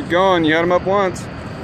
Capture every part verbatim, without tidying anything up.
Keep going. You had them up once.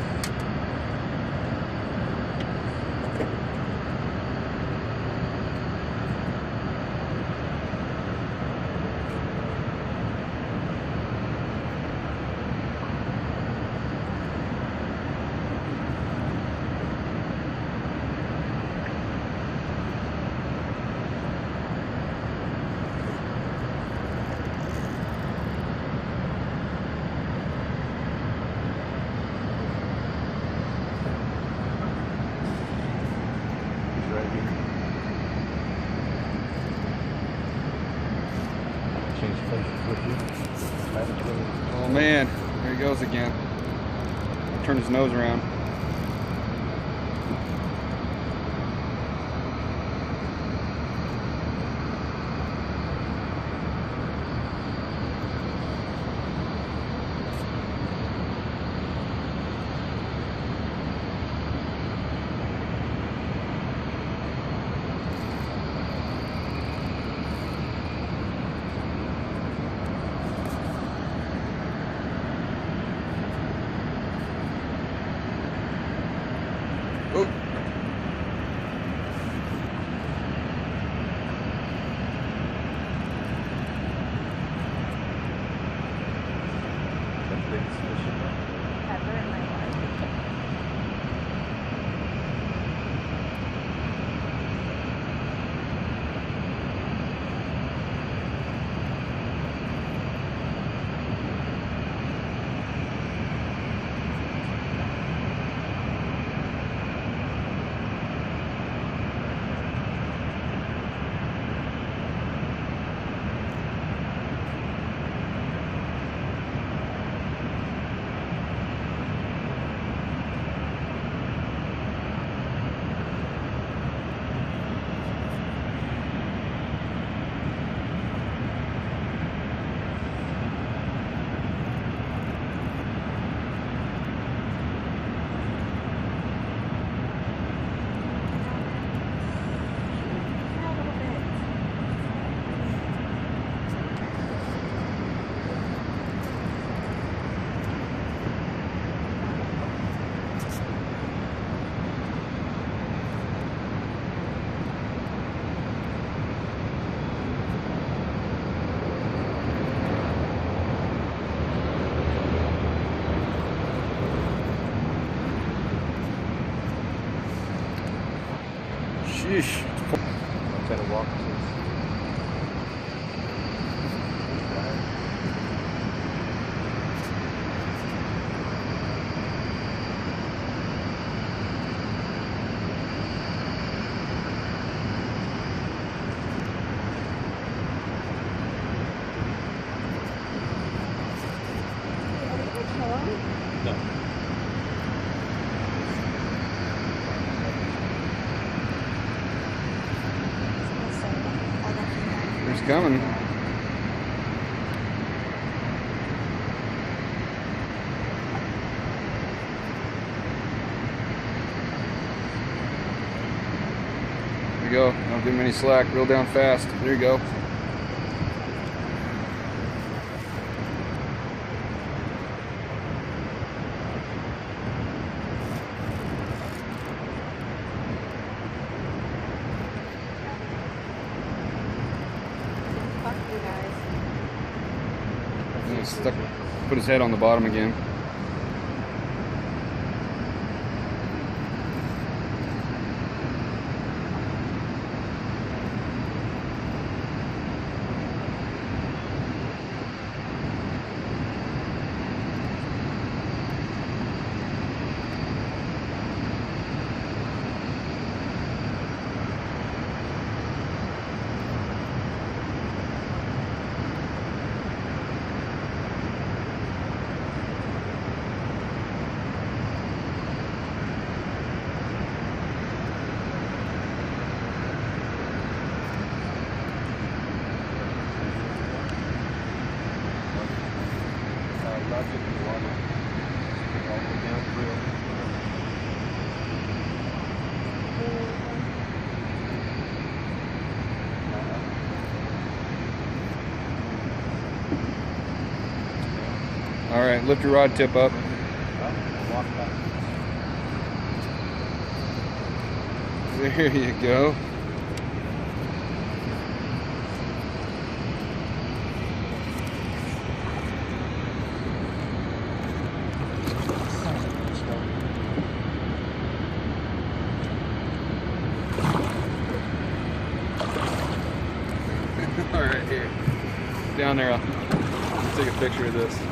Oh man, there he goes again. Turn his nose around. Oh. Ever in my life. Sheesh. I'm trying to walk this. No. He's coming. There you go. Don't give him any slack. Reel down fast. There you go. And he's stuck. Put his head on the bottom again. All right, lift your rod tip up. There you go. All right, here. Down there, I'll take a picture of this.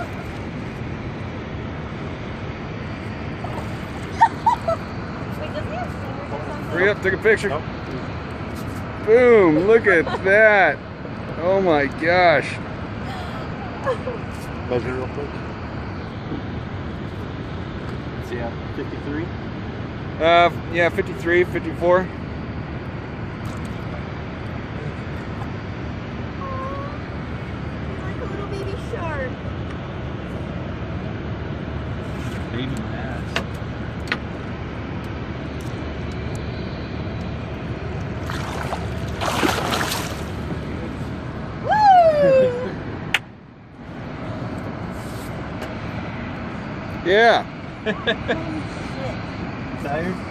Wait, does he have fingers or something? Hurry up, take a picture. Nope. Boom, look at that. Oh my gosh. Measure real quick. See, yeah, fifty-three. Uh, yeah, fifty-three, fifty-four. He's like a little baby shark. Baby ass. Woo! Yeah. Holy shit. Tired?